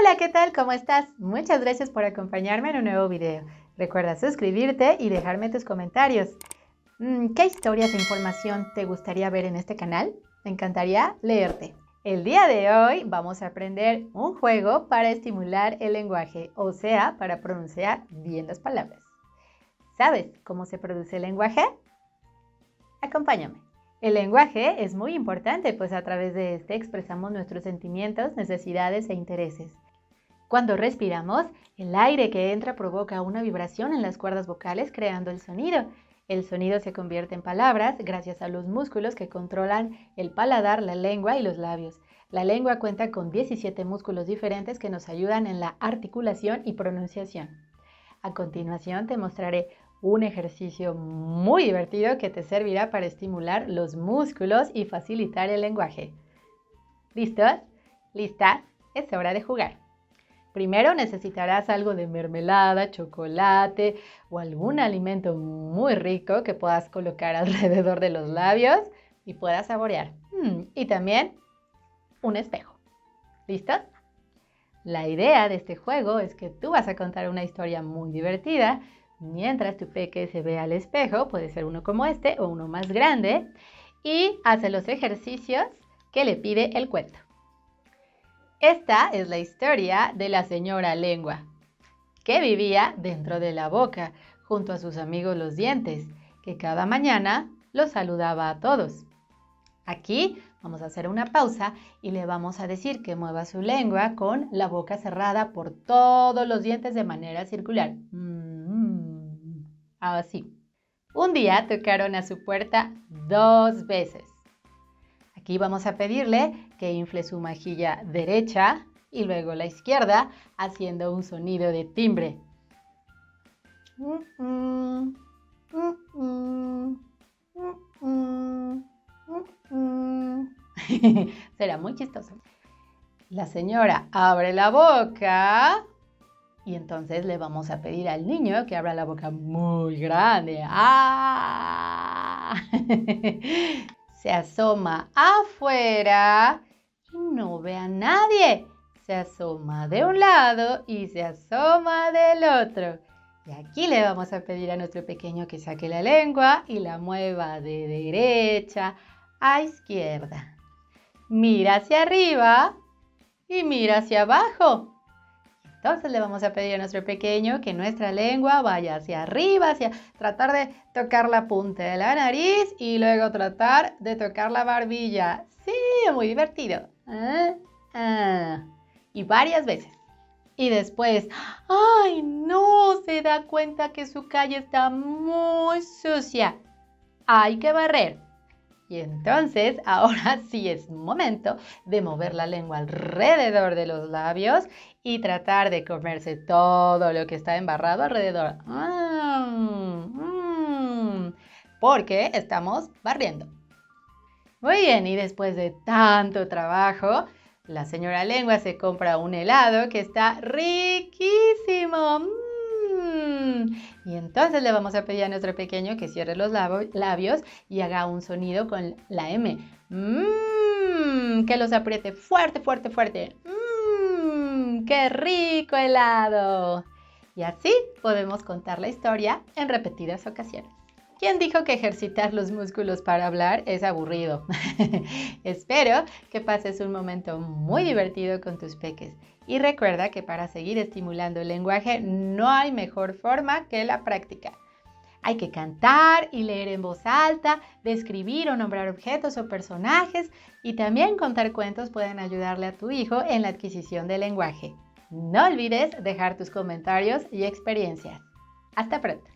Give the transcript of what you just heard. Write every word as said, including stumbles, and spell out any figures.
Hola, ¿qué tal? ¿Cómo estás? Muchas gracias por acompañarme en un nuevo video. Recuerda suscribirte y dejarme tus comentarios. ¿Qué historias e información te gustaría ver en este canal? Me encantaría leerte. El día de hoy vamos a aprender un juego para estimular el lenguaje, o sea, para pronunciar bien las palabras. ¿Sabes cómo se produce el lenguaje? Acompáñame. El lenguaje es muy importante, pues a través de este expresamos nuestros sentimientos, necesidades e intereses. Cuando respiramos, el aire que entra provoca una vibración en las cuerdas vocales creando el sonido. El sonido se convierte en palabras gracias a los músculos que controlan el paladar, la lengua y los labios. La lengua cuenta con diecisiete músculos diferentes que nos ayudan en la articulación y pronunciación. A continuación te mostraré un ejercicio muy divertido que te servirá para estimular los músculos y facilitar el lenguaje. ¿Listos? ¿Listas? Es hora de jugar. Primero necesitarás algo de mermelada, chocolate o algún alimento muy rico que puedas colocar alrededor de los labios y puedas saborear. Mm, y también un espejo. ¿Listos? La idea de este juego es que tú vas a contar una historia muy divertida mientras tu peque se ve al espejo, puede ser uno como este o uno más grande, y hace los ejercicios que le pide el cuento. Esta es la historia de la señora Lengua, que vivía dentro de la boca, junto a sus amigos los dientes, que cada mañana los saludaba a todos. Aquí vamos a hacer una pausa y le vamos a decir que mueva su lengua con la boca cerrada por todos los dientes de manera circular. Así. Un día tocaron a su puerta dos veces. Aquí vamos a pedirle que infle su mejilla derecha y luego la izquierda, haciendo un sonido de timbre. Será muy chistoso. La señora abre la boca y entonces le vamos a pedir al niño que abra la boca muy grande. ¡Ah! Se asoma afuera y no ve a nadie. Se asoma de un lado y se asoma del otro. Y aquí le vamos a pedir a nuestro pequeño que saque la lengua y la mueva de derecha a izquierda. Mira hacia arriba y mira hacia abajo. Entonces le vamos a pedir a nuestro pequeño que nuestra lengua vaya hacia arriba, hacia tratar de tocar la punta de la nariz y luego tratar de tocar la barbilla. Sí, muy divertido. Ah, ah. Y varias veces. Y después, ¡ay, no! Se da cuenta que su calle está muy sucia. Hay que barrer. Y entonces, ahora sí es momento de mover la lengua alrededor de los labios y tratar de comerse todo lo que está embarrado alrededor. Mm, mm, porque estamos barriendo. Muy bien, y después de tanto trabajo, la señora Lengua se compra un helado que está riquísimo. Mm. Y entonces le vamos a pedir a nuestro pequeño que cierre los labios y haga un sonido con la M. Mmm, que los apriete fuerte, fuerte, fuerte. Mmm, ¡qué rico helado! Y así podemos contar la historia en repetidas ocasiones. ¿Quién dijo que ejercitar los músculos para hablar es aburrido? Espero que pases un momento muy divertido con tus peques. Y recuerda que para seguir estimulando el lenguaje no hay mejor forma que la práctica. Hay que cantar y leer en voz alta, describir o nombrar objetos o personajes y también contar cuentos pueden ayudarle a tu hijo en la adquisición del lenguaje. No olvides dejar tus comentarios y experiencias. Hasta pronto.